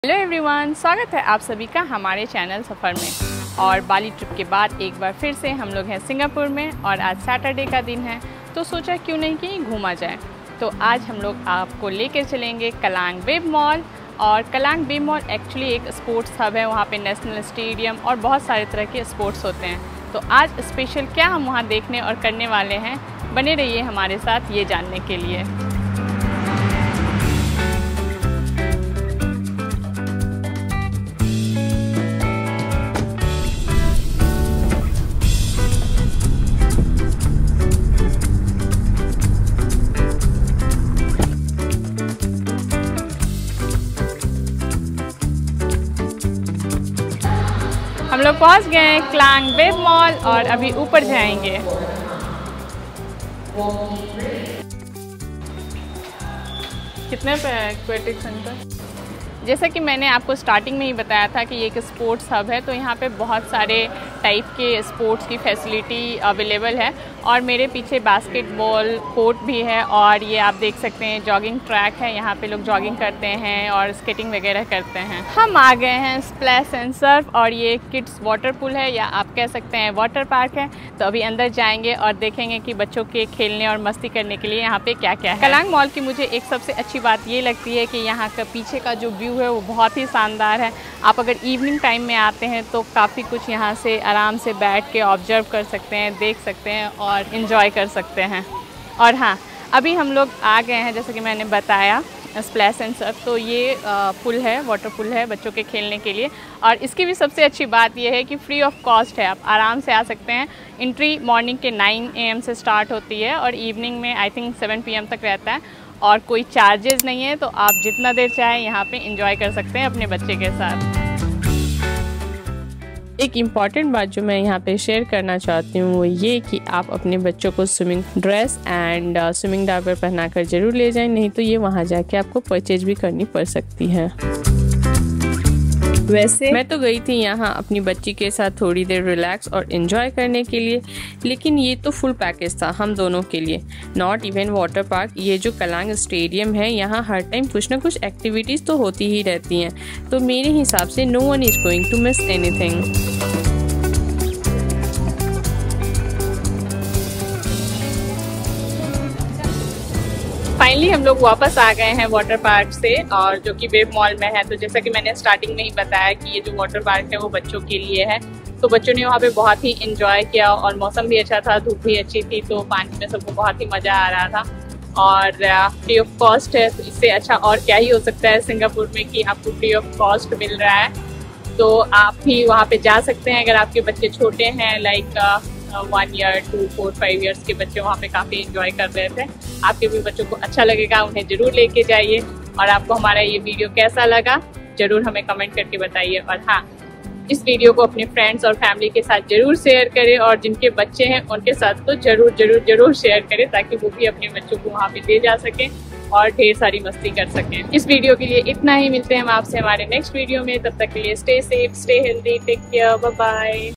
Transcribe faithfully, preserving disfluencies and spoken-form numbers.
Hello everyone, स्वागत है आप सभी का हमारे चैनल सफ़र में। और बाली ट्रिप के बाद एक बार फिर से हम लोग हैं सिंगापुर में और आज सैटरडे का दिन है, तो सोचा क्यों नहीं कि घूमा जाए। तो आज हम लोग आपको लेकर चलेंगे कलांग वेब मॉल। और कलांग वेब मॉल एक्चुअली एक स्पोर्ट्स हब है, वहाँ पे नेशनल स्टेडियम और बहुत सारे तरह के स्पोर्ट्स होते हैं। तो आज स्पेशल क्या हम वहाँ देखने और करने वाले हैं, बने रहिए हमारे साथ ये जानने के लिए। हम लोग पहुंच गए हैं कलांग वेब मॉल और अभी ऊपर जाएंगे। कितने पे है एक्वेटिक सेंटर? जैसा कि मैंने आपको स्टार्टिंग में ही बताया था कि ये एक स्पोर्ट्स हब है, तो यहाँ पे बहुत सारे टाइप के स्पोर्ट्स की फैसिलिटी अवेलेबल है। और मेरे पीछे बास्केटबॉल कोर्ट भी है और ये आप देख सकते हैं जॉगिंग ट्रैक है, यहाँ पे लोग जॉगिंग करते हैं और स्केटिंग वगैरह करते हैं। हम आ गए हैं स्प्लैश एंड सर्फ और ये किड्स वाटर पूल है या आप कह सकते हैं वाटर पार्क है। तो अभी अंदर जाएंगे और देखेंगे कि बच्चों के खेलने और मस्ती करने के लिए यहाँ पे क्या क्या है। कलांग मॉल की मुझे एक सबसे अच्छी बात ये लगती है कि यहाँ का पीछे का जो व्यू है वो बहुत ही शानदार है। आप अगर इवनिंग टाइम में आते हैं तो काफ़ी कुछ यहाँ से आराम से बैठ के ऑब्जर्व कर सकते हैं, देख सकते हैं और इन्जॉय कर सकते हैं। और हाँ, अभी हम लोग आ गए हैं जैसे कि मैंने बताया स्प्लैश एंड सर्फ। तो ये पुल है, वाटर पुल है बच्चों के खेलने के लिए। और इसकी भी सबसे अच्छी बात ये है कि फ्री ऑफ कॉस्ट है, आप आराम से आ सकते हैं। एंट्री मॉर्निंग के नाइन ए एम से स्टार्ट होती है और इवनिंग में I think seven P M तक रहता है और कोई चार्जेस नहीं है। तो आप जितना देर चाहें यहाँ पे एंजॉय कर सकते हैं अपने बच्चे के साथ। एक इम्पॉर्टेंट बात जो मैं यहाँ पे शेयर करना चाहती हूँ वो ये कि आप अपने बच्चों को swimming dress and swimming diaper पहनाकर जरूर ले जाएं, नहीं तो ये वहाँ जाके आपको परचेज भी करनी पड़ सकती है। वैसे मैं तो गई थी यहाँ अपनी बच्ची के साथ थोड़ी देर रिलैक्स और एंजॉय करने के लिए, लेकिन ये तो फुल पैकेज था हम दोनों के लिए। नॉट इवन वाटर पार्क, ये जो कलांग स्टेडियम है यहाँ हर टाइम कुछ ना कुछ एक्टिविटीज़ तो होती ही रहती हैं। तो मेरे हिसाब से no one is going to miss anything. Finally हम लोग वापस आ गए हैं वाटर पार्क से, और जो कि वेब मॉल में है। तो जैसा कि मैंने स्टार्टिंग में ही बताया कि ये जो वाटर पार्क है वो बच्चों के लिए है। तो बच्चों ने वहाँ पे बहुत ही एंजॉय किया और मौसम भी अच्छा था, धूप भी अच्छी थी, तो पानी में सबको बहुत ही मज़ा आ रहा था। और फ्री ऑफ कॉस्ट है, तो इससे अच्छा और क्या ही हो सकता है सिंगापुर में कि आपको फ्री ऑफ कॉस्ट मिल रहा है। तो आप भी वहाँ पे जा सकते हैं अगर आपके बच्चे छोटे हैं, like one year two four five years के बच्चे वहाँ पे काफ़ी एंजॉय कर रहे थे। आपके भी बच्चों को अच्छा लगेगा, उन्हें ज़रूर लेके जाइए। और आपको हमारा ये वीडियो कैसा लगा ज़रूर हमें कमेंट करके बताइए। और हाँ, इस वीडियो को अपने फ्रेंड्स और फैमिली के साथ ज़रूर शेयर करें और जिनके बच्चे हैं उनके साथ तो ज़रूर ज़रूर ज़रूर शेयर करें, ताकि वो भी अपने बच्चों को वहाँ पे ले जा सकें और ढेर सारी मस्ती कर सकें। इस वीडियो के लिए इतना ही, मिलते हैं हम आपसे हमारे नेक्स्ट वीडियो में। तब तक के लिए stay safe, stay healthy, take care, bye bye.